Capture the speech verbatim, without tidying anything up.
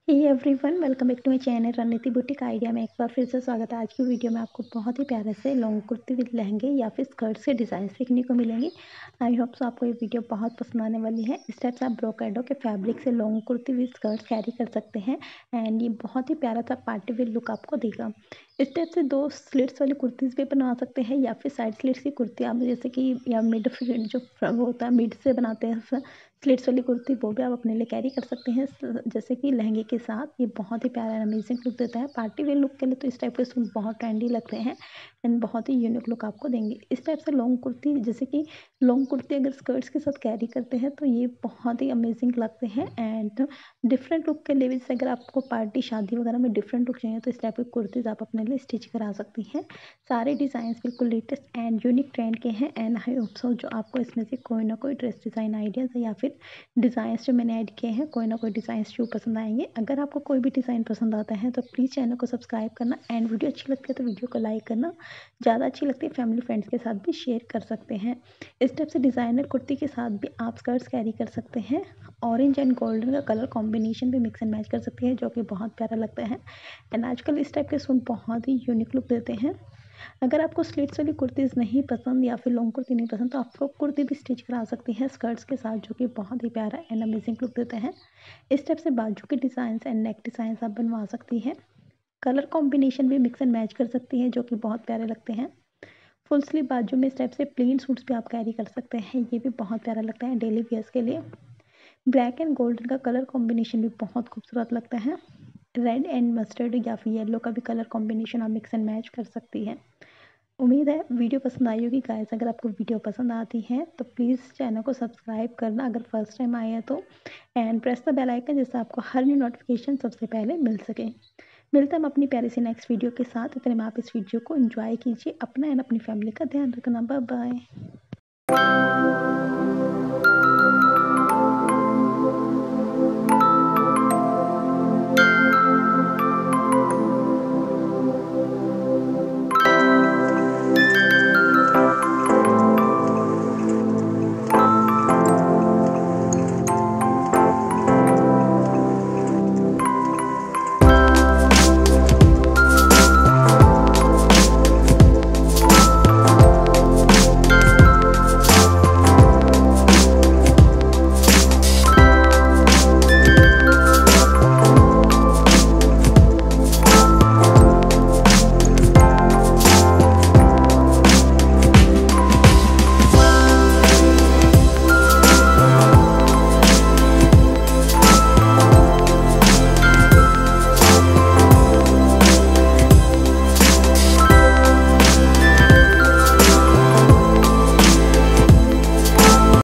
Hey everyone, welcome back to my channel Rananiti boutique idea में एक बार फिर से स्वागत है। आज की वीडियो में आपको बहुत ही प्यारे से लॉन्ग कुर्ती विद लहंगे या फिर स्कर्ट के डिज़ाइन सीखने को मिलेंगे। आई होप सो आपको ये वीडियो बहुत पसंद आने वाली है। इस टाइप से आप ब्रोकेडो के फैब्रिक से long kurti with skirt carry कर सकते हैं एंड ये बहुत ही प्यारा सा पार्टी वेयर लुक आपको देगा। इस टाइप से दो स्लिट्स वाली कुर्तीज़ भी बनवा सकते हैं या फिर साइड स्लिट्स की कुर्ती आप जैसे कि या मिड जो वो होता है मिड से बनाते हैं स्लिट्स वाली कुर्ती, वो भी आप अपने लिए कैरी कर सकते हैं जैसे कि लहंगे के साथ। ये बहुत ही प्यारा अमेजिंग लुक देता है। पार्टी वेयर लुक के लिए तो इस टाइप के सूट बहुत ट्रेंडी लगते हैं एंड बहुत ही यूनिक लुक आपको देंगे। इस टाइप से लॉन्ग कुर्ती जैसे कि लॉन्ग कुर्ती अगर स्कर्ट्स के साथ कैरी करते हैं तो ये बहुत ही अमेजिंग लगते हैं एंड डिफरेंट लुक के लिए भी जैसे अगर आपको पार्टी शादी वगैरह में डिफरेंट लुक चाहिए तो इस टाइप की कुर्तीज़ आप अपने लिए स्टिच करा सकती हैं। सारे डिज़ाइन बिल्कुल लेटेस्ट एंड यूनिक ट्रेंड के हैं एंड आई होप सो जो आपको इसमें से कोई ना कोई ड्रेस डिज़ाइन आइडियाज़ है या फिर डिज़ाइंस जो मैंने ऐड किए हैं कोई ना कोई डिज़ाइंस जो पसंद आएंगे। अगर आपको कोई भी डिज़ाइन पसंद आता है तो प्लीज़ चैनल को सब्सक्राइब करना एंड वीडियो अच्छी लगती है तो वीडियो को लाइक करना। ज़्यादा अच्छी लगती है फैमिली फ्रेंड्स के साथ भी शेयर कर सकते हैं। इस टाइप से डिज़ाइनर कुर्ती के साथ भी आप स्कर्ट्स कैरी कर सकते हैं। ऑरेंज एंड गोल्डन का कलर कॉम्बिनेशन भी मिक्स एंड मैच कर सकते हैं जो कि बहुत प्यारा लगता है एंड आजकल इस टाइप के सूट बहुत ही यूनिक लुक देते हैं। अगर आपको स्लिट्स वाली कुर्तीज़ नहीं पसंद या फिर लॉन्ग कुर्ती नहीं पसंद तो आप फ्रॉक कुर्ती भी स्टिच करा सकती हैं स्कर्ट्स के साथ जो कि बहुत ही प्यारा एंड अमेजिंग लुक देते हैं। इस टाइप से बाजू के डिज़ाइंस एंड नेक डिज़ाइंस आप बनवा सकती हैं। कलर कॉम्बिनेशन भी मिक्स एंड मैच कर सकती हैं जो कि बहुत प्यारे लगते हैं। फुल स्लीव बाजू में इस टाइप से प्लेन सूट्स भी आप कैरी कर सकते हैं, ये भी बहुत प्यारा लगता है डेली वेयर्स के लिए। ब्लैक एंड गोल्डन का कलर कॉम्बिनेशन भी बहुत खूबसूरत लगता है। रेड एंड मस्टर्ड या फिर येलो का भी कलर कॉम्बिनेशन आप मिक्स एंड मैच कर सकती हैं। उम्मीद है वीडियो पसंद आई होगी गाइस। अगर आपको वीडियो पसंद आती है तो प्लीज़ चैनल को सब्सक्राइब करना अगर फर्स्ट टाइम आए हैं तो and press the bell icon जिससे आपको हर न्यू नोटिफिकेशन सबसे पहले मिल सके। मिलते हैं हम अपनी प्यारी सी नेक्स्ट वीडियो के साथ। इतने में आप इस वीडियो को एंजॉय कीजिए। अपना एंड अपनी फैमिली का ध्यान रखना। Bye bye.